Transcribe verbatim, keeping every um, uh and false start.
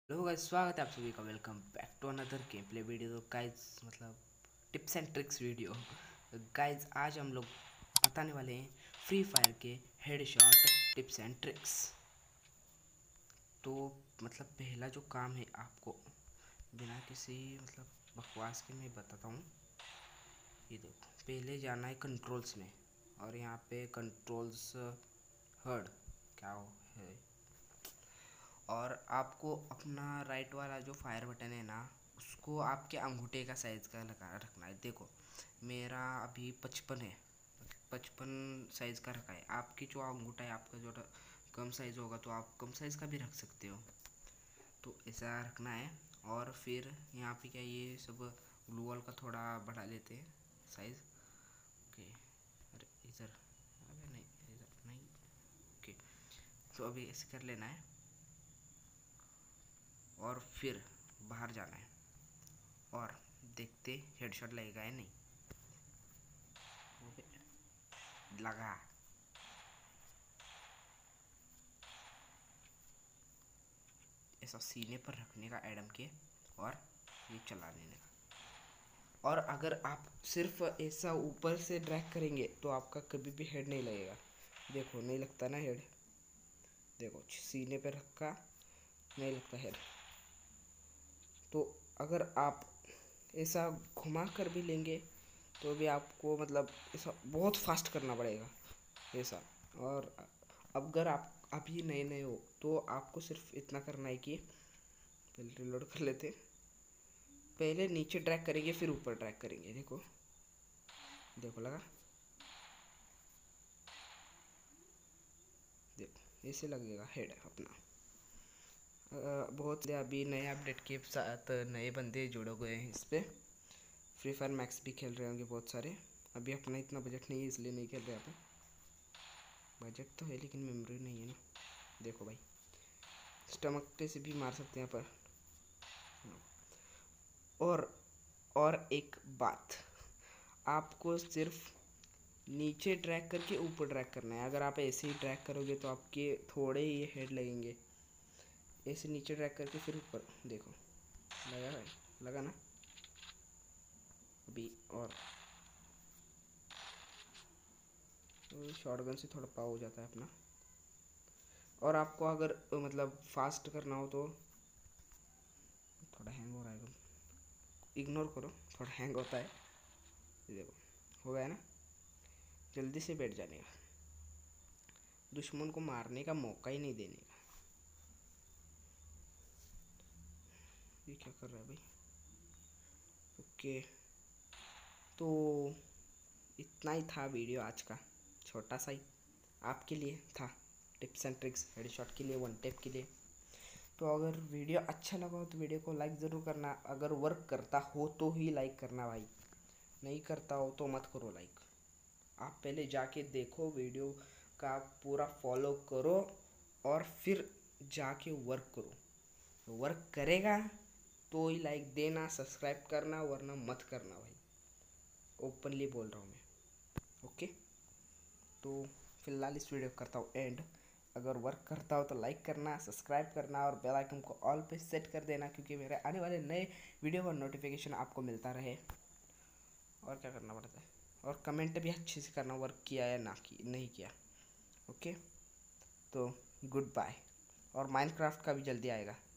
Hello guys, स्वागत है आप सभी का। Welcome back to another game play video. तो गाइस मतलब tips and tricks video. Guys आज हम लोग बताने वाले हैं फ्री फायर के हेडशॉट टिप्स एंड ट्रिक्स। तो मतलब पहला जो काम है, आपको बिना किसी मतलब बकवास के मैं बताता हूँ। ये देखो, पहले जाना है कंट्रोल्स में, और यहाँ पे कंट्रोल्स हर्ड क्या हो है, और आपको अपना राइट वाला जो फायर बटन है ना, उसको आपके अंगूठे का साइज़ का लगा रखना है। देखो मेरा अभी पचपन है, पचपन साइज़ का रखा है। आपकी जो अंगूठा है, आपका जो कम साइज़ होगा तो आप कम साइज़ का भी रख सकते हो। तो ऐसा रखना है। और फिर यहाँ पे क्या, ये सब ग्लू वॉल का थोड़ा बढ़ा लेते हैं साइज़। ओके, अरे इधर, अरे नहीं इधर नहीं। ओके, तो अभी ऐसे कर लेना है और फिर बाहर जाना है और देखते हेडशॉट लगेगा या नहीं। लगा। ऐसा सीने पर रखने का एडम के, और ये चला देने का। और अगर आप सिर्फ ऐसा ऊपर से ड्रैग करेंगे तो आपका कभी भी हेड नहीं लगेगा। देखो नहीं लगता ना हेड, देखो सीने पे रखा, नहीं लगता हेड। तो अगर आप ऐसा घुमा कर भी लेंगे तो भी आपको मतलब ऐसा बहुत फास्ट करना पड़ेगा ऐसा। और अगर आप अभी नए नए हो तो आपको सिर्फ इतना करना है कि पहले रिलोड कर लेते, पहले नीचे ड्रैग करेंगे फिर ऊपर ड्रैग करेंगे। देखो देखो लगा, देखो ऐसे लगेगा हेड अपना। अ, बहुत अभी नए अपडेट के साथ नए बंदे जुड़े गए हैं इस पर। फ्री फायर मैक्स भी खेल रहे होंगे बहुत सारे। अभी अपना इतना बजट नहीं है इसलिए नहीं खेल रहे अपन। बजट तो है लेकिन मेमोरी नहीं है ना। देखो भाई, स्टमक से भी मार सकते हैं पर। और और एक बात, आपको सिर्फ नीचे ड्रैग करके ऊपर ड्रैग करना है। अगर आप ऐसे ही ड्रैग करोगे तो आपके थोड़े ही हेड लगेंगे। ऐसे नीचे ड्रैग करके फिर ऊपर, देखो लगा भाई, लगा ना अभी। और शॉटगन से थोड़ा पाव हो जाता है अपना। और आपको अगर मतलब फास्ट करना हो तो थोड़ा हैंग हो रहा है, इग्नोर करो, थोड़ा हैंग होता है। देखो हो गया ना, जल्दी से बैठ जाने का, दुश्मन को मारने का मौका ही नहीं देने का। ये क्या कर रहा है भाई। ओके, तो इतना ही था वीडियो आज का, छोटा सा ही आपके लिए था। टिप्स एंड ट्रिक्स हेडशॉट के लिए, वन टेप के लिए। तो अगर वीडियो अच्छा लगा हो तो वीडियो को लाइक ज़रूर करना। अगर वर्क करता हो तो ही लाइक करना भाई, नहीं करता हो तो मत करो लाइक। आप पहले जाके देखो वीडियो का पूरा फॉलो करो और फिर जाके वर्क करो। वर्क करेगा तो ही लाइक देना, सब्सक्राइब करना, वरना मत करना भाई। ओपनली बोल रहा हूँ मैं। ओके, तो फिलहाल इस वीडियो करता हूँ एंड। अगर वर्क करता हो तो लाइक करना, सब्सक्राइब करना और बेल आइकन को ऑल पे सेट कर देना, क्योंकि मेरे आने वाले नए वीडियो का नोटिफिकेशन आपको मिलता रहे। और क्या करना पड़ता है, और कमेंट भी अच्छे से करना, वर्क किया या ना की नहीं किया। ओके, तो गुड बाय। और माइनक्राफ्ट का भी जल्दी आएगा।